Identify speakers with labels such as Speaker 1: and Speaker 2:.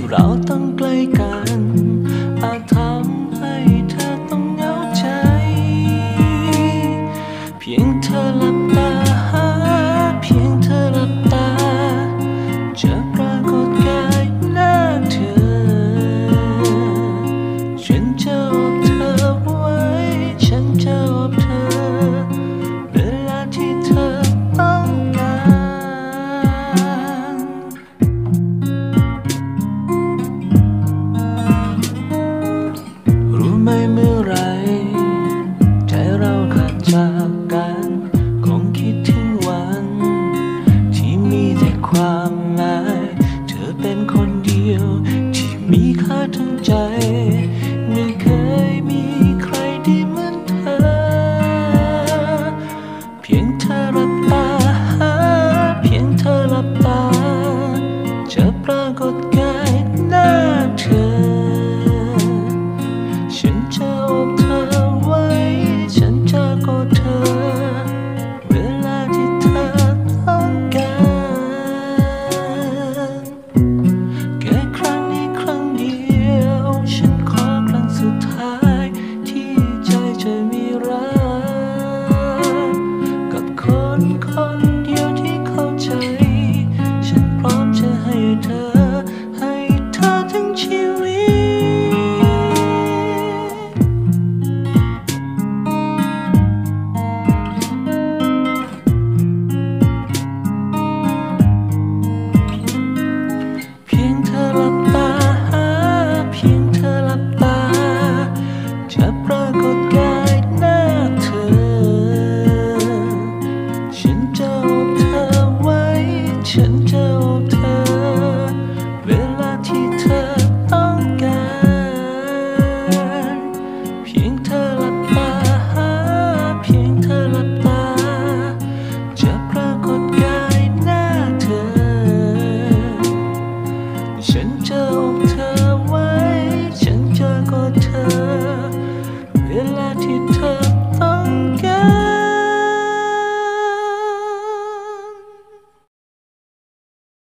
Speaker 1: เราต้องใกล้กันอาจทำให้เธอต้องเหงาใจเพียงเธอหลับตาเพียงเธอหลับตาจะปรากฏกายหน้าเธอฉันจะโอบเธอไว้ฉันจะโอบเธอเวลาที่เธอต้องการรู้ไหมเมื่อไรใจเราขาดจากกันคงคิดถึงวันที่มีแต่ความหมายเธอเป็นคนเดียวที่มีค่าทั้งใจไม่เคยมีใครที่เหมือนเธอเพียงเธอหลับตาเพียงเธอหลับตาจะปรากฏกายหน้าเธอฉันจะโอบเธอไว้ฉันจะกอดเธอเวลาที่เธอต้องการแค่ครั้งนี้ครั้งเดียวฉันขอครั้งสุดท้ายที่ใจจะมีรักกับคนคนเดียวที่เข้าใจฉันพร้อมจะให้เธอทั้งชี